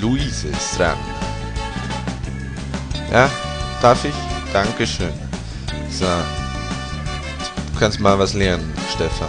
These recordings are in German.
Luise ist dran. Ja, darf ich? Dankeschön. So. Du kannst mal was lernen, Stefan.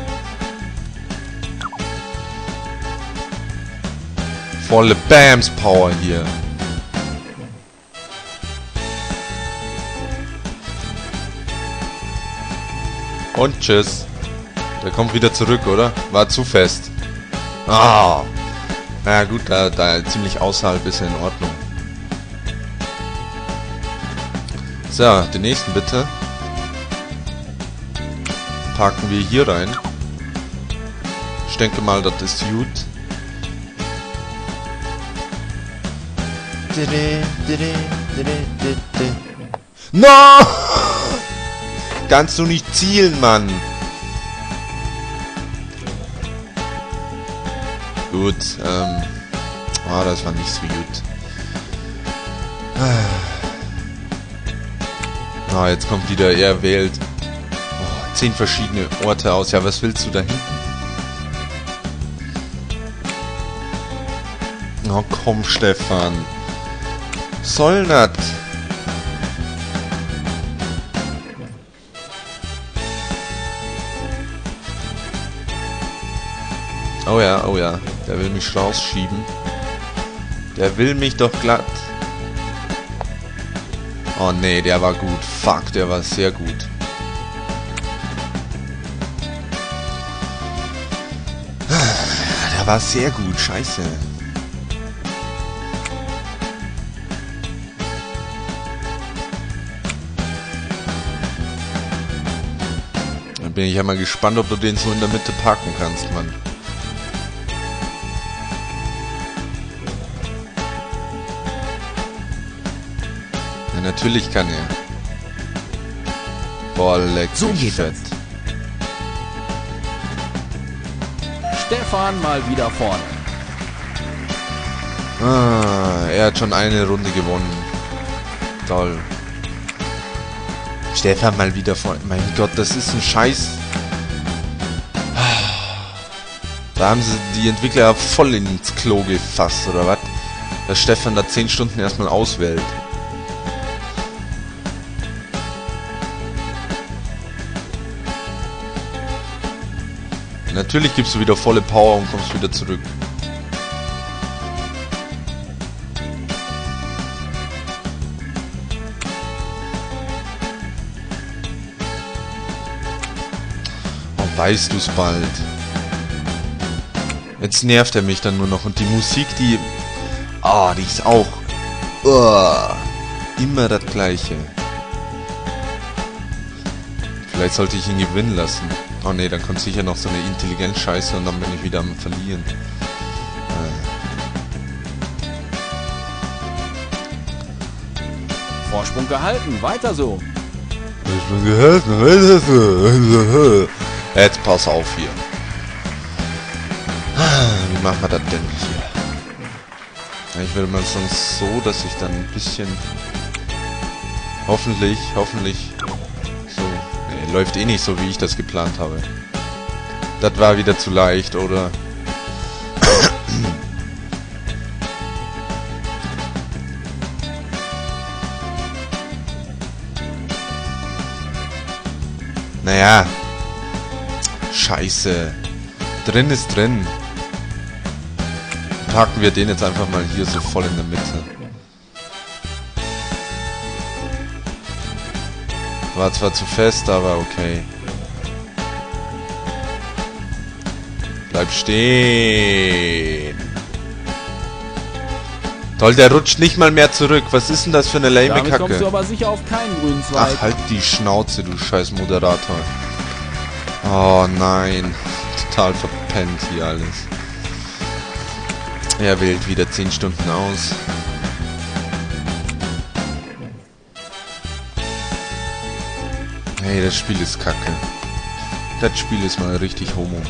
Volle Bams-Power hier. Und tschüss. Der kommt wieder zurück, oder? War zu fest. Ah. Na gut, da ziemlich außerhalb ist er in Ordnung. So, den nächsten bitte. Packen wir hier rein. Ich denke mal, das ist gut. No! Kannst du nicht zielen, Mann? Gut, das war nicht so gut. Jetzt kommt wieder, er wählt 10 verschiedene Orte aus. Ja, was willst du da hinten? Oh, komm, Stefan. Soll das? Oh ja, der will mich rausschieben. Der will mich doch glatt. Oh nee, der war gut. Fuck, der war sehr gut. Der war sehr gut, scheiße. Dann bin ich ja mal gespannt, ob du den so in der Mitte packen kannst, Mann. Ja, natürlich kann er. Boah, leck so mich geht fett. Stefan mal wieder vorne. Er hat schon eine Runde gewonnen. Toll. Stefan mal wieder vorne. Mein Gott, das ist ein Scheiß. Da haben sie die Entwickler voll ins Klo gefasst, oder was? Dass Stefan da 10 Stunden erstmal auswählt. Natürlich gibst du wieder volle Power und kommst wieder zurück. Oh, weißt du's bald. Jetzt nervt er mich dann nur noch. Und die Musik, die... die ist auch... immer das Gleiche. Vielleicht sollte ich ihn gewinnen lassen. Oh ne, dann kommt sicher noch so eine Intelligenz-Scheiße und dann bin ich wieder am Verlieren. Vorsprung gehalten, weiter so. Vorsprung gehalten, weiter so. Jetzt pass auf hier. Wie machen wir das denn hier? Ich würde mal sonst so, dass ich dann ein bisschen... Hoffentlich... So... Nee, läuft eh nicht so, wie ich das geplant habe. Das war wieder zu leicht, oder? Naja. Scheiße. Drin ist drin. Packen wir den jetzt einfach mal hier so voll in der Mitte. War zwar zu fest, aber okay. Bleib stehen. Toll, der rutscht nicht mal mehr zurück. Was ist denn das für eine lame Damit Kacke? kommst du aber sicher auf keinen grünen Zweig. Ach, halt die Schnauze, du scheiß Moderator. Oh nein. Total verpennt hier alles. Er wählt wieder 10 Stunden aus. Hey, das Spiel ist kacke. Das Spiel ist mal richtig homo.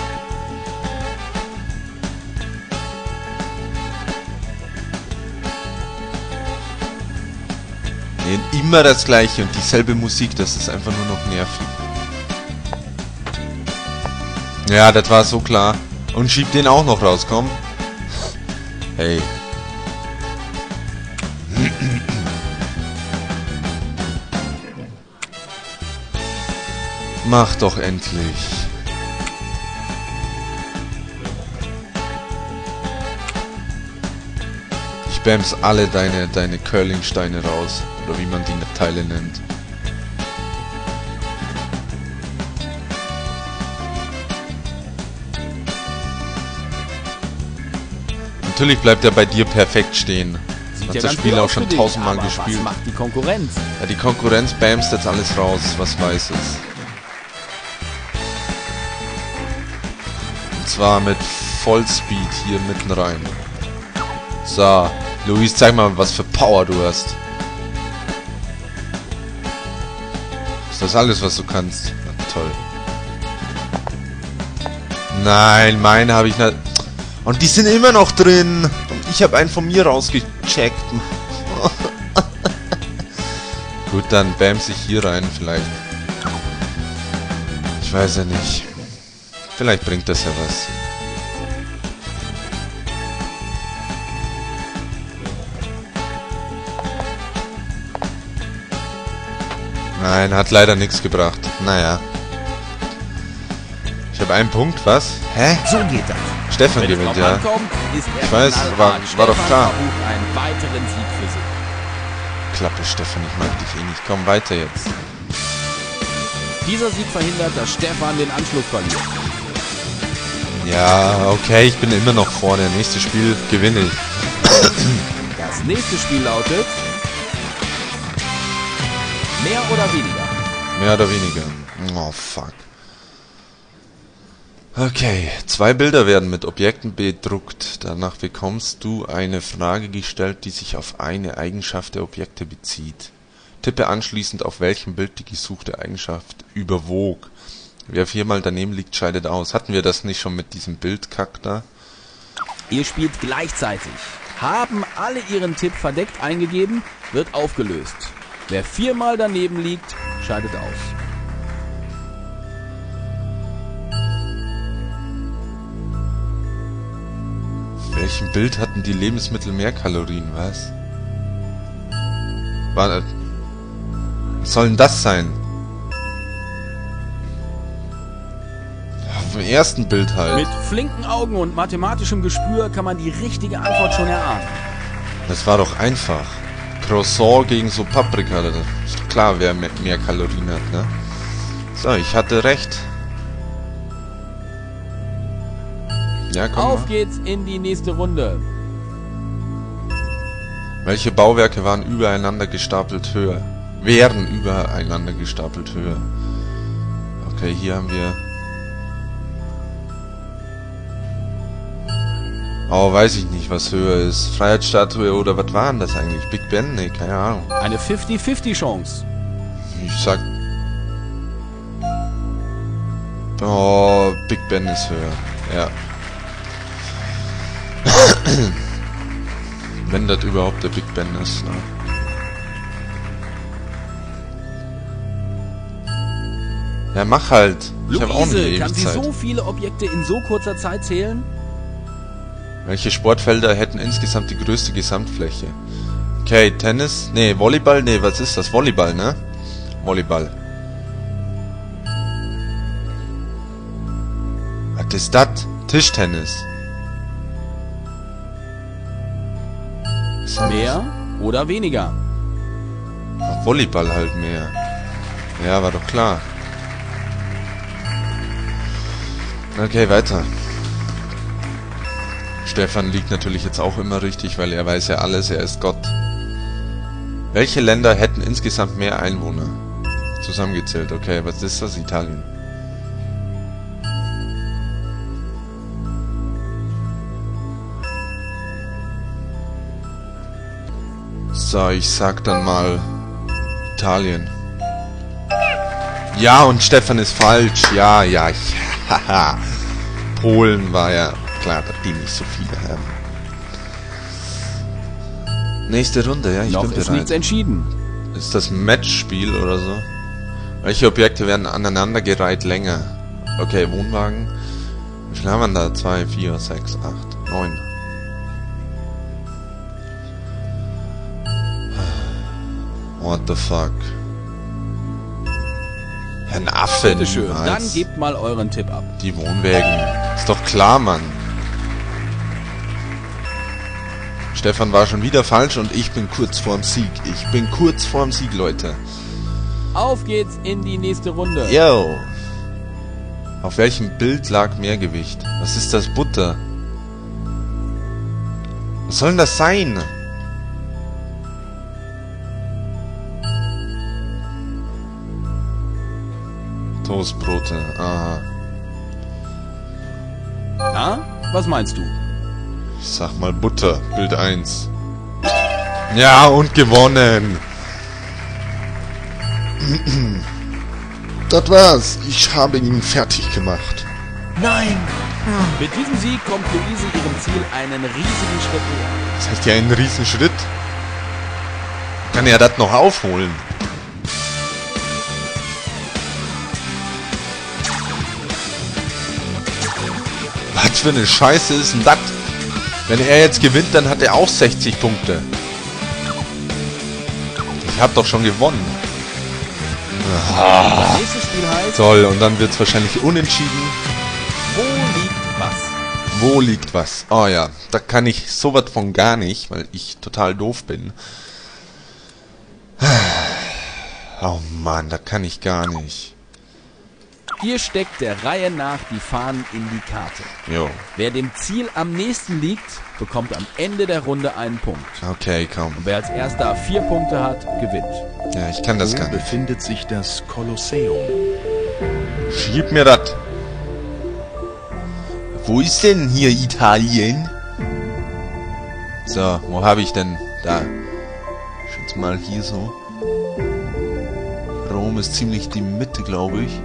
Nee, immer das gleiche und dieselbe Musik, das ist einfach nur noch nervig. Ja, das war so klar. Und schieb den auch noch raus, komm. Hey, Mach doch endlich. Ich bams alle deine Curlingsteine raus. Oder wie man die Teile nennt. Natürlich bleibt er bei dir perfekt stehen. Sieht Hat ja das ganz Spiel gut auch aus schon für dich, 1000-mal aber gespielt. Was macht die Konkurrenz? Ja, die Konkurrenz bamst jetzt alles raus, was weiß ist. Und zwar mit Vollspeed hier mitten rein. So, Luis, zeig mal, was für Power du hast. Ist das alles, was du kannst? Na, toll. Nein, meine habe ich nicht. Und die sind immer noch drin. Und ich habe einen von mir rausgecheckt. Gut, dann bams ich hier rein vielleicht. Ich weiß ja nicht. Vielleicht bringt das ja was. Nein, hat leider nichts gebracht. Naja. Ich habe einen Punkt, was? Hä? So geht das. Stefan Wenn es gewinnt, drauf ja. ankommt, ist er Ich weiß, knallhart. war doch Stefan klar. verbucht einen weiteren Sieg für sich. Klappe, Stefan, ich mag dich eh nicht. Komm, weiter jetzt. Dieser Sieg verhindert, dass Stefan den Anschluss verliert. Ja, okay, ich bin immer noch vorne. Nächstes Spiel gewinne ich. Das nächste Spiel lautet... Mehr oder weniger? Mehr oder weniger. Oh, fuck. Okay, 2 Bilder werden mit Objekten bedruckt. Danach bekommst du eine Frage gestellt, die sich auf eine Eigenschaft der Objekte bezieht. Tippe anschließend, auf welchem Bild die gesuchte Eigenschaft überwog. Wer 4-mal daneben liegt, scheidet aus. Hatten wir das nicht schon mit diesem Bildkack da? Ihr spielt gleichzeitig. Haben alle ihren Tipp verdeckt eingegeben, wird aufgelöst. Wer 4-mal daneben liegt, scheidet aus. Auf welchem Bild hatten die Lebensmittel mehr Kalorien, was? Was soll denn das sein? Auf dem ersten Bild halt. Mit flinken Augen und mathematischem Gespür kann man die richtige Antwort schon erahnen. Das war doch einfach. Croissant gegen so Paprika. Das ist doch klar, wer mehr Kalorien hat, ne? So, ich hatte recht. Ja, komm Auf mal. geht's in die nächste Runde. Welche Bauwerke waren übereinander gestapelt höher? Wären übereinander gestapelt höher. Okay, hier haben wir... Oh, weiß ich nicht, was höher ist. Freiheitsstatue oder was war denn das eigentlich? Big Ben? Nee, keine Ahnung. Eine 50-50 Chance. Ich sag... Oh, Big Ben ist höher. Ja. Wenn das überhaupt der Big Ben ist, ne? Ja, mach halt. Ich habe auch nicht Luise, ewig kann sie Zeit. so viele Objekte in so kurzer Zeit zählen? Welche Sportfelder hätten insgesamt die größte Gesamtfläche? Okay, Tennis? Nee, Volleyball? Nee, was ist das? Volleyball, ne? Volleyball. Was ist das? Tischtennis. Mehr oder weniger? Ach, Volleyball halt mehr. Ja, war doch klar. Okay, weiter. Stefan liegt natürlich jetzt auch immer richtig, weil er weiß ja alles, er ist Gott. Welche Länder hätten insgesamt mehr Einwohner? Zusammengezählt, okay, was ist das? Italien. So, ich sag dann mal Italien. Ja, und Stefan ist falsch. Ja, haha. Polen war ja klar, dass die nicht so viele haben. Nächste Runde, ja, ich Noch bin ist bereit. nichts entschieden. Ist das Matchspiel oder so? Welche Objekte werden aneinandergereiht länger? Okay, Wohnwagen. Wie viel haben wir da? 2, 4, 6, 8, 9. What the fuck? Ein Affe, Bitteschön, niemals. dann gebt mal euren Tipp ab. Die Wohnwägen. Ist doch klar, Mann. Stefan war schon wieder falsch und ich bin kurz vorm Sieg. Ich bin kurz vorm Sieg, Leute. Auf geht's in die nächste Runde. Yo. Auf welchem Bild lag Mehrgewicht? Was ist das? Butter? Was soll denn das sein? Toastbrote. Aha. Na, was meinst du? Ich sag mal Butter. Bild 1. Ja, und gewonnen. Das war's. Ich habe ihn fertig gemacht. Nein! Mit diesem Sieg kommt Luise ihrem Ziel einen riesigen Schritt näher. Das heißt ja einen Riesenschritt. Kann er das noch aufholen? Was für eine Scheiße ist denn das? Wenn er jetzt gewinnt, dann hat er auch 60 Punkte. Ich hab doch schon gewonnen. Das nächste Spiel heißt, Toll, und dann wird's wahrscheinlich unentschieden. wo liegt was? Wo liegt was? Oh ja, da kann ich sowas von gar nicht, weil ich total doof bin. Oh Mann, das kann ich gar nicht. Ihr steckt der Reihe nach die Fahnen in die Karte. Jo, Wer dem Ziel am nächsten liegt, bekommt am Ende der Runde einen Punkt. okay, komm. Und wer als erster 4 Punkte hat, gewinnt. Ja, ich kann das Wo gar nicht. befindet sich das Kolosseum? Schieb mir das. Wo ist denn hier Italien? So, wo habe ich denn? Da. Ich schätze mal hier so. Rom ist ziemlich die Mitte, glaube ich.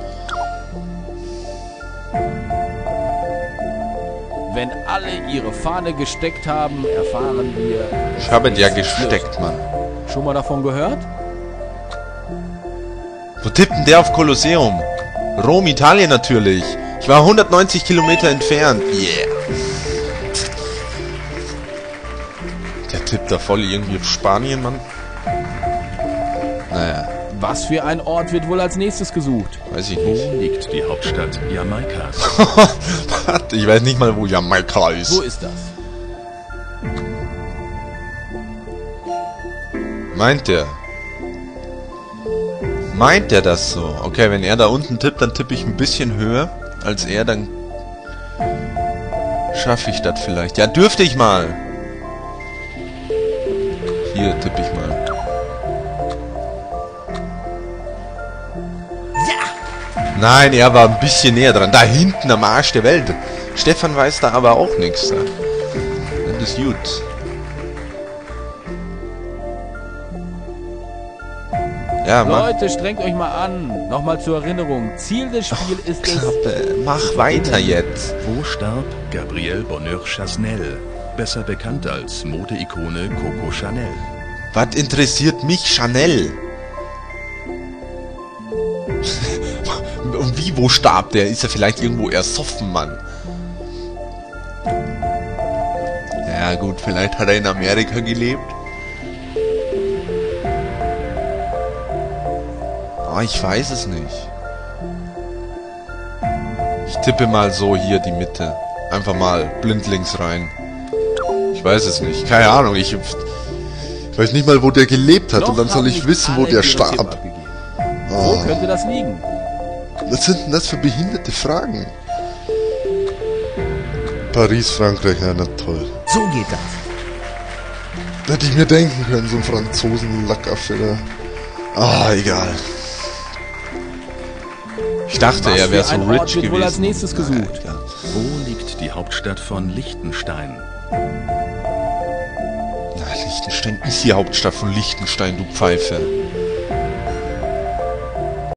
Wenn alle ihre Fahne gesteckt haben, erfahren wir... Ich habe ja gesteckt, Mann. Schon mal davon gehört? Wo tippt denn der auf Kolosseum? Rom, Italien natürlich. Ich war 190 Kilometer entfernt. Yeah. Der tippt da voll irgendwie auf Spanien, Mann. Naja, Was für ein Ort wird wohl als nächstes gesucht? weiß ich Wo nicht. liegt die Hauptstadt Jamaikas? Warte, ich weiß nicht mal, wo Jamaika ist. Wo ist das? Meint der? Meint der das so? Okay, wenn er da unten tippt, dann tippe ich ein bisschen höher als er, dann schaffe ich das vielleicht. Ja, dürfte ich mal. Hier tippe ich mal. Nein, er war ein bisschen näher dran. Da hinten am Arsch der Welt. Stefan weiß da aber auch nichts. Das ist gut. Ja, mach, Leute, strengt euch mal an. Nochmal zur Erinnerung. Ziel des Spiels ist es... Klappe. Mach weiter jetzt. Wo starb Gabrielle Bonneur-Chasnel, besser bekannt als Modeikone Coco Chanel? Was interessiert mich Chanel? Und wie, wo starb der? Ist er vielleicht irgendwo ersoffen, Mann? Ja gut, vielleicht hat er in Amerika gelebt. Oh, ich weiß es nicht. Ich tippe mal so hier die Mitte. Einfach mal blindlings rein. Ich weiß es nicht. Keine Ahnung. Ich weiß nicht mal, wo der gelebt hat. Noch Und dann soll haben ich nicht wissen, wo alle der ihren Tipp starb. abgegeben. Wo Oh. könnte das liegen? Was sind denn das für behinderte Fragen? Paris, Frankreich, ja, na toll. So geht das. Hätte ich mir denken können, so ein Franzosen-Lackaffe da. Ah, egal. Ich dachte, Was er wäre für so ein rich Ort wird gewesen. wohl als nächstes gesucht? Ja. Wo liegt die Hauptstadt von Liechtenstein? Na, Liechtenstein ist die Hauptstadt von Liechtenstein, du Pfeife.